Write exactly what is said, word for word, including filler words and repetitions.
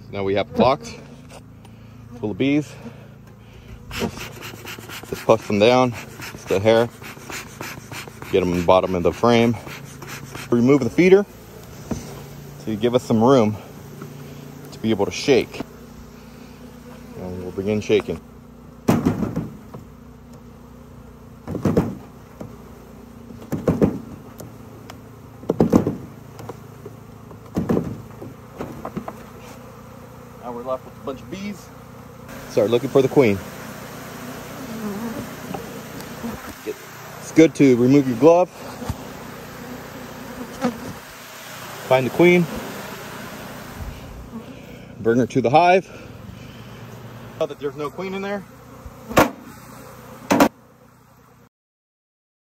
Now we have a box full of bees. Just, just push them down, just the hair. Get them in the bottom of the frame. Remove the feeder to give us some room to be able to shake. And we'll begin shaking. Now we're left with a bunch of bees. Start looking for the queen. It's good to remove your glove. Find the queen. Bring her to the hive. Now that there's no queen in there,